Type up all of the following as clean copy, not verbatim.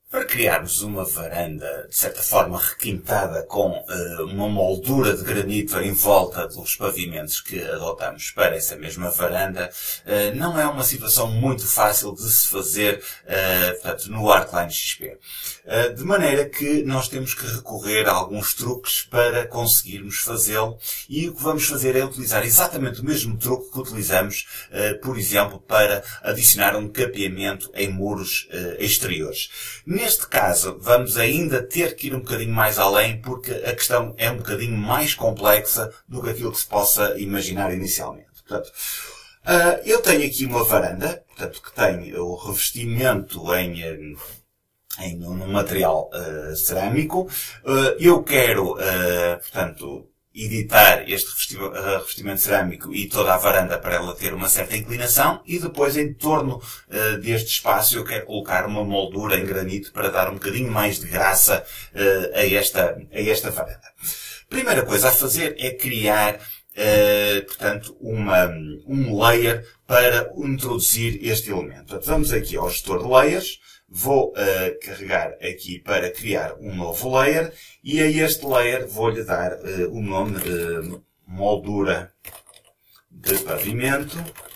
Para criarmos uma varanda, de certa forma, requintada com uma moldura de granito em volta dos pavimentos que adotamos para essa mesma varanda, não é uma situação muito fácil de se fazer, portanto, no Artline XP. De maneira que nós temos que recorrer a alguns truques para conseguirmos fazê-lo, e o que vamos fazer é utilizar exatamente o mesmo truque que utilizamos, por exemplo, para adicionar um capeamento em muros exteriores. Neste caso, vamos ainda ter que ir um bocadinho mais além, porque a questão é um bocadinho mais complexa do que aquilo que se possa imaginar inicialmente. Portanto, eu tenho aqui uma varanda, portanto, que tem o revestimento num material cerâmico. Eu quero, portanto, editar este revestimento cerâmico e toda a varanda para ela ter uma certa inclinação, e depois em torno deste espaço eu quero colocar uma moldura em granito para dar um bocadinho mais de graça a esta varanda. Primeira coisa a fazer é criar, portanto, um layer para introduzir este elemento. Portanto, vamos aqui ao gestor de layers. Vou carregar aqui para criar um novo layer, e a este layer vou-lhe dar o nome de moldura de pavimento,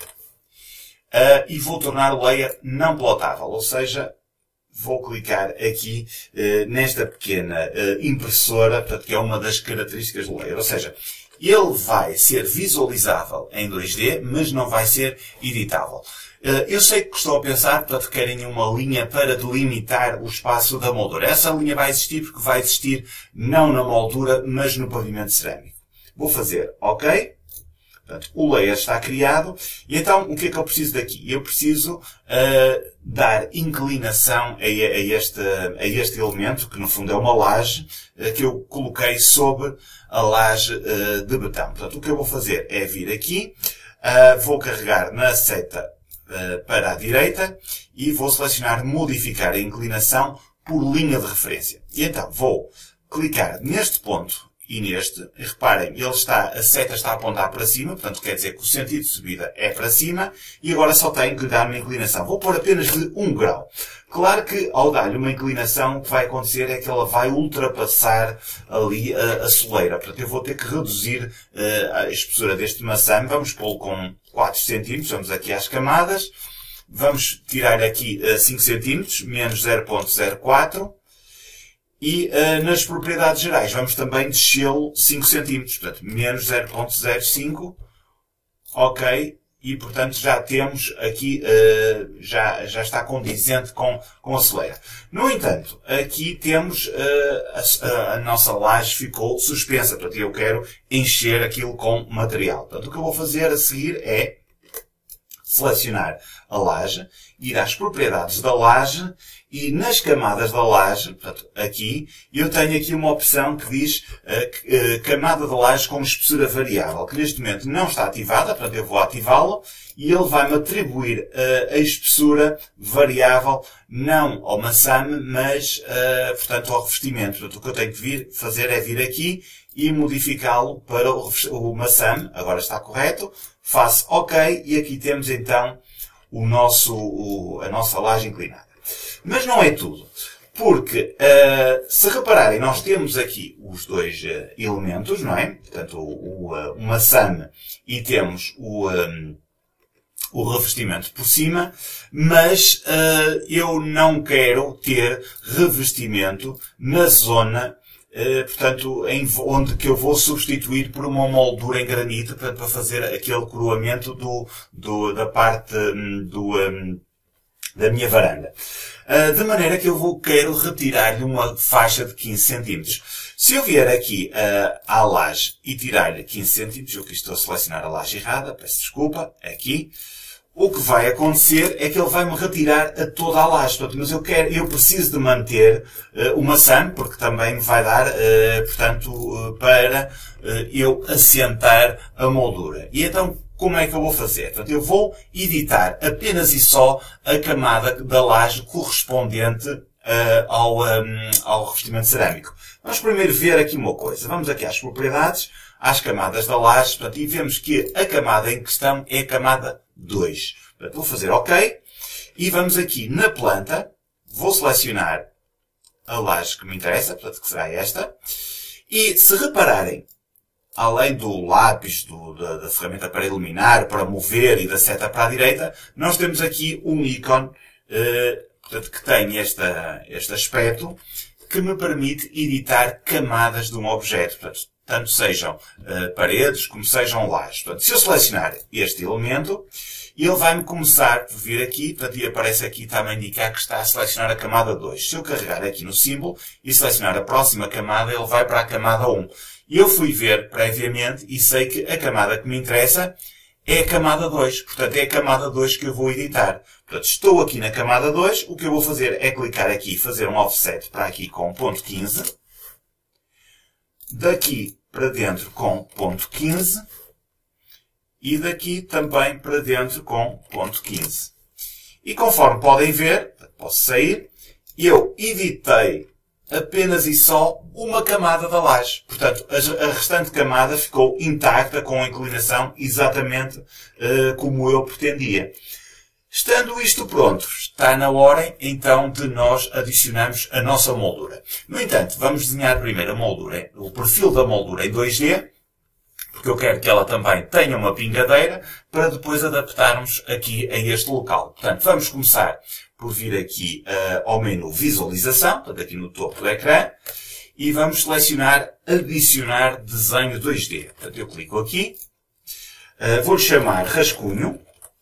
e vou tornar o layer não plotável, ou seja, vou clicar aqui nesta pequena impressora, portanto, que é uma das características do layer, ou seja, ele vai ser visualizável em 2D, mas não vai ser editável. Eu sei que estão a pensar, portanto, querem uma linha para delimitar o espaço da moldura. Essa linha vai existir porque vai existir não na moldura, mas no pavimento cerâmico. Vou fazer OK. Portanto, o layer está criado. E então, o que é que eu preciso daqui? Eu preciso dar inclinação a este elemento, que no fundo é uma laje, que eu coloquei sobre a laje de betão. Portanto, o que eu vou fazer é vir aqui, vou carregar na seta para a direita e vou selecionar modificar a inclinação por linha de referência. E então vou clicar neste ponto e neste. E reparem, a seta está a apontar para cima, portanto quer dizer que o sentido de subida é para cima, e agora só tenho que lhe dar uma inclinação. Vou pôr apenas de 1 grau. Claro que ao dar-lhe uma inclinação, o que vai acontecer é que ela vai ultrapassar ali a soleira. Portanto, eu vou ter que reduzir a espessura deste maçame. Vamos pô-lo com 4 cm. Vamos aqui às camadas. Vamos tirar aqui 5 cm, menos 0.04. E nas propriedades gerais vamos também descê-lo 5 cm. Portanto, menos 0.05. OK. E, portanto, já temos aqui, já está condizente com a soleira. No entanto, aqui temos, a nossa laje ficou suspensa. Portanto, eu quero encher aquilo com material. Portanto, o que eu vou fazer a seguir é selecionar a laje, ir às propriedades da laje, e nas camadas da laje, portanto, aqui, eu tenho aqui uma opção que diz camada da laje com espessura variável, que neste momento não está ativada, portanto eu vou ativá-lo, e ele vai-me atribuir a espessura variável, não ao maçame, mas, portanto, ao revestimento. Portanto, o que eu tenho que fazer é vir aqui e modificá-lo para o maçame. Agora está correto. Faço OK, e aqui temos então a nossa laje inclinada. Mas não é tudo, porque, se repararem, nós temos aqui os dois elementos, não é? Portanto, o maçame, e temos o revestimento por cima, mas eu não quero ter revestimento na zona, portanto, onde que eu vou substituir por uma moldura em granito, portanto, para fazer aquele coroamento da parte da minha varanda. De maneira que eu quero retirar-lhe uma faixa de 15 cm. Se eu vier aqui à laje e tirar-lhe 15 cm, eu aqui estou a selecionar a laje errada, peço desculpa, aqui, o que vai acontecer é que ele vai-me retirar a toda a laje. Portanto, mas eu preciso de manter o maçame, porque também me vai dar, portanto, para eu assentar a moldura. E então, como é que eu vou fazer? Portanto, eu vou editar apenas e só a camada da laje correspondente ao revestimento cerâmico. Vamos primeiro ver aqui uma coisa. Vamos aqui às propriedades, às camadas da laje, portanto, e vemos que a camada em questão é a camada 2. Portanto, vou fazer OK. E vamos aqui na planta, vou selecionar a laje que me interessa, portanto que será esta. E se repararem, além do lápis, da ferramenta para iluminar, para mover e da seta para a direita, nós temos aqui um ícone, portanto, que tem este aspecto, que me permite editar camadas de um objeto. Portanto, tanto sejam paredes como sejam lajes. Portanto, se eu selecionar este elemento, ele vai-me começar por vir aqui, portanto, e aparece aqui, está-me a indicar que está a selecionar a camada 2. Se eu carregar aqui no símbolo e selecionar a próxima camada, ele vai para a camada 1. E eu fui ver previamente e sei que a camada que me interessa é a camada 2. Portanto, é a camada 2 que eu vou editar. Portanto, estou aqui na camada 2. O que eu vou fazer é clicar aqui e fazer um offset para aqui com ponto 15. Daqui para dentro com ponto 15. E daqui também para dentro com ponto 15. E conforme podem ver, posso sair, eu editei apenas e só uma camada da laje. Portanto, a restante camada ficou intacta, com a inclinação exatamente como eu pretendia. Estando isto pronto, está na hora então de nós adicionarmos a nossa moldura. No entanto, vamos desenhar primeiro a moldura, o perfil da moldura em 2D, porque eu quero que ela também tenha uma pingadeira, para depois adaptarmos aqui a este local. Portanto, vamos começar por vir aqui ao menu Visualização, portanto aqui no topo do ecrã, e vamos selecionar Adicionar Desenho 2D. Portanto, eu clico aqui, vou-lhe chamar Rascunho,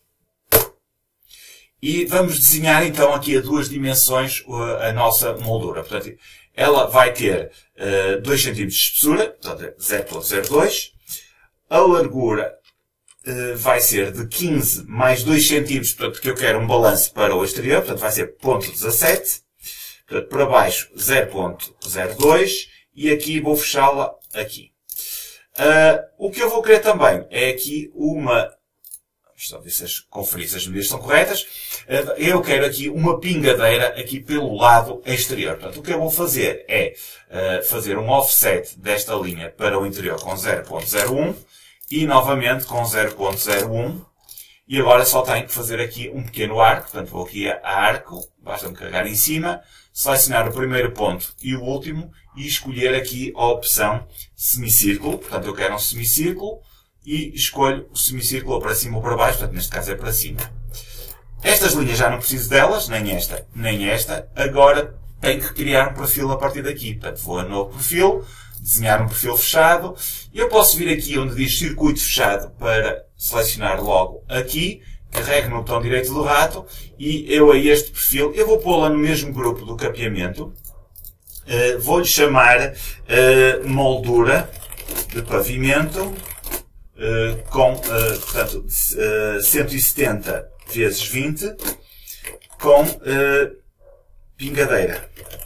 e vamos desenhar então aqui a 2 dimensões a nossa moldura. Portanto, ela vai ter 2 cm de espessura, portanto 0.02. A largura vai ser de 15 mais 2 cm, portanto que eu quero um balanço para o exterior, portanto vai ser 0.17. Portanto, para baixo 0.02 e aqui vou fechá-la aqui. O que eu vou querer também é aqui uma... Vamos só ver se conferir se as medidas são corretas. Eu quero aqui uma pingadeira aqui pelo lado exterior. Portanto, o que eu vou fazer é fazer um offset desta linha para o interior com 0.01 e novamente com 0.01. E agora só tenho que fazer aqui um pequeno arco. Portanto, vou aqui a arco, basta-me carregar em cima, selecionar o primeiro ponto e o último e escolher aqui a opção semicírculo. Portanto, eu quero um semicírculo. E escolho o semicírculo para cima ou para baixo, portanto neste caso é para cima. Estas linhas já não preciso delas, nem esta, nem esta. Agora tenho que criar um perfil a partir daqui. Portanto vou a novo perfil, desenhar um perfil fechado. Eu posso vir aqui onde diz circuito fechado para selecionar logo aqui. Carrego no botão direito do rato e eu a este perfil, eu vou pô-la no mesmo grupo do capeamento. Vou-lhe chamar moldura de pavimento. Com, portanto, 170 vezes 20 com pingadeira.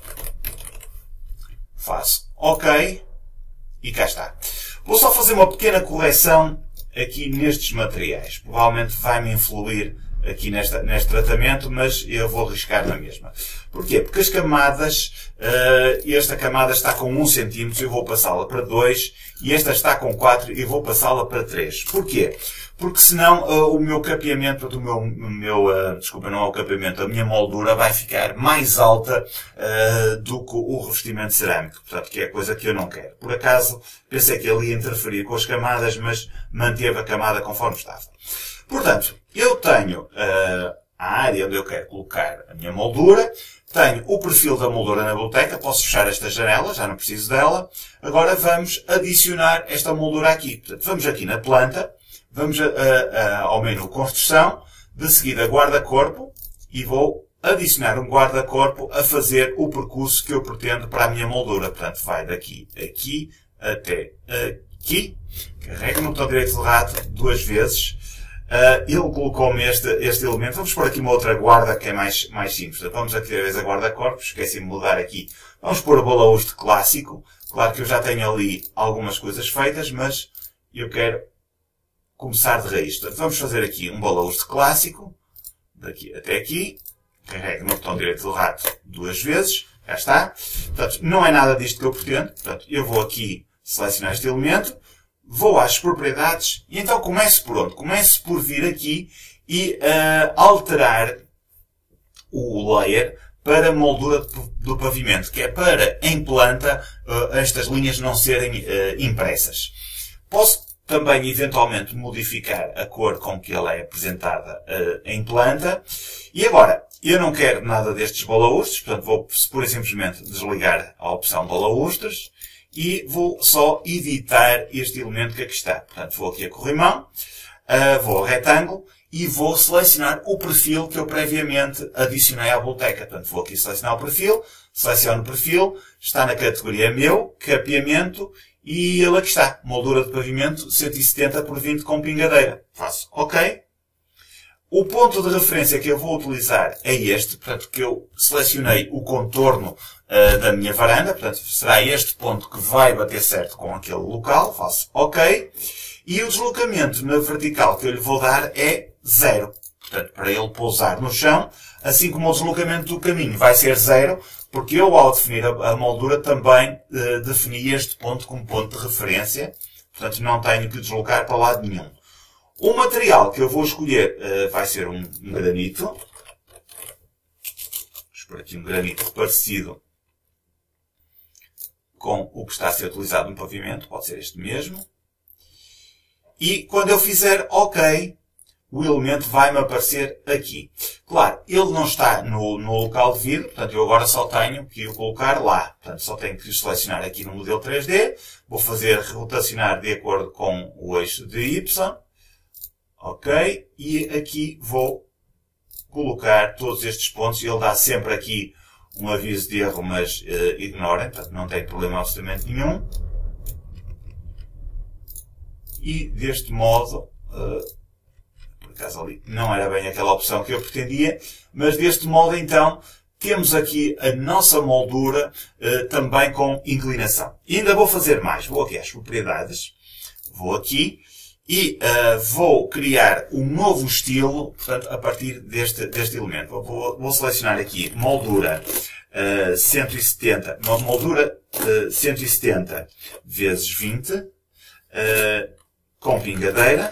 Faço OK e cá está. Vou só fazer uma pequena correção aqui nestes materiais. Provavelmente vai-me influir aqui neste tratamento, mas eu vou arriscar na mesma. Porquê? Porque as camadas, esta camada está com 1 cm e eu vou passá-la para 2, e esta está com 4 e eu vou passá-la para 3. Porquê? Porque senão o meu capeamento, desculpa, não é o capeamento, a minha moldura vai ficar mais alta do que o revestimento cerâmico. Portanto, que é a coisa que eu não quero. Por acaso, pensei que ele ia interferir com as camadas, mas manteve a camada conforme estava. Portanto, eu tenho a área onde eu quero colocar a minha moldura, tenho o perfil da moldura na biblioteca, posso fechar esta janela, já não preciso dela. Agora vamos adicionar esta moldura aqui. Portanto, vamos aqui na planta, vamos ao menu Construção, de seguida Guarda-Corpo, e vou adicionar um guarda-corpo a fazer o percurso que eu pretendo para a minha moldura. Portanto, vai daqui, aqui, até aqui. Carrego no botão direito do rato 2 vezes. Ele colocou-me este elemento. Vamos pôr aqui uma outra guarda que é mais simples. Portanto, vamos aqui a vez a guarda-corpo. Esqueci de mudar aqui. Vamos pôr o balaúste clássico. Claro que eu já tenho ali algumas coisas feitas, mas eu quero começar de raiz. Portanto, vamos fazer aqui um balaúste clássico. Daqui até aqui. Carrego no botão direito do rato 2 vezes. Já está. Portanto, não é nada disto que eu pretendo. Portanto, eu vou aqui selecionar este elemento. Vou às propriedades e então começo por onde? Começo por vir aqui e alterar o layer para moldura do pavimento, que é para, em planta, estas linhas não serem impressas. Posso também, eventualmente, modificar a cor com que ela é apresentada em planta. E agora, eu não quero nada destes balaústres, portanto vou pura e simplesmente desligar a opção balaústres e vou só editar este elemento que aqui está. Portanto, vou aqui a corrimão, vou ao retângulo e vou selecionar o perfil que eu previamente adicionei à biblioteca. Portanto, vou aqui selecionar o perfil, seleciono o perfil, está na categoria meu, capeamento, e ele aqui está, moldura de pavimento 170 por 20 com pingadeira. Faço OK. O ponto de referência que eu vou utilizar é este, portanto, que eu selecionei o contorno da minha varanda, portanto, será este ponto que vai bater certo com aquele local. Faço OK. E o deslocamento na vertical que eu lhe vou dar é 0. Portanto, para ele pousar no chão, assim como o deslocamento do caminho vai ser 0, porque eu, ao definir a moldura, também defini este ponto como ponto de referência. Portanto, não tenho que deslocar para lado nenhum. O material que eu vou escolher vai ser um granito. Vou expor aqui um granito parecido com o que está a ser utilizado no pavimento. Pode ser este mesmo. E quando eu fizer OK, o elemento vai-me aparecer aqui. Claro, ele não está no local devido, portanto eu agora só tenho que o colocar lá. Portanto, só tenho que selecionar aqui no modelo 3D. Vou fazer rotacionar de acordo com o eixo de Y. OK. E aqui vou colocar todos estes pontos. Ele dá sempre aqui um aviso de erro, mas ignorem, portanto não tem problema absolutamente nenhum. E deste modo, por acaso ali não era bem aquela opção que eu pretendia, mas deste modo então temos aqui a nossa moldura também com inclinação. E ainda vou fazer mais. Vou aqui às propriedades, vou aqui e vou criar um novo estilo, portanto, a partir deste elemento. Vou selecionar aqui moldura 170, moldura 170 vezes 20, com pingadeira.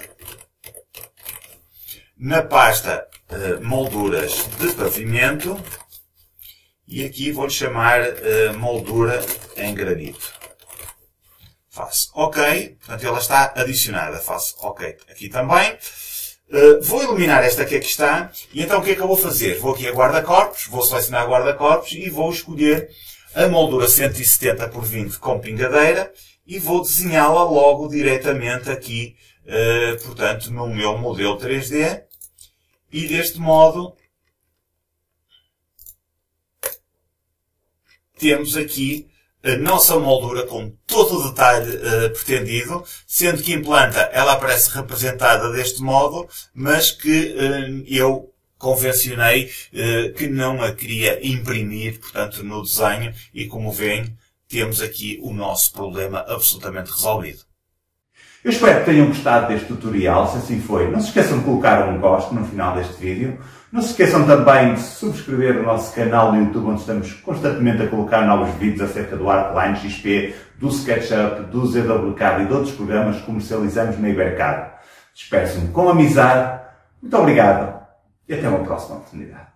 Na pasta molduras de pavimento. E aqui vou-lhe chamar moldura em granito. Faço OK. Portanto, ela está adicionada. Faço OK aqui também. Vou eliminar esta que aqui está. E então o que é que eu vou fazer? Vou aqui a guarda-corpos. Vou selecionar guarda-corpos e vou escolher a moldura 170 por 20 com pingadeira. E vou desenhá-la logo diretamente aqui, portanto, no meu modelo 3D. E deste modo, temos aqui a nossa moldura com todo o detalhe pretendido, sendo que em planta ela aparece representada deste modo, mas que eu convencionei que não a queria imprimir, portanto, no desenho, e como veem, temos aqui o nosso problema absolutamente resolvido. Eu espero que tenham gostado deste tutorial. Se assim foi, não se esqueçam de colocar um gosto no final deste vídeo. Não se esqueçam também de subscrever o nosso canal no YouTube, onde estamos constantemente a colocar novos vídeos acerca do Artline XP, do SketchUp, do ZWCAD e de outros programas que comercializamos na Ibercad. Despeço-me com amizade. Muito obrigado e até uma próxima oportunidade.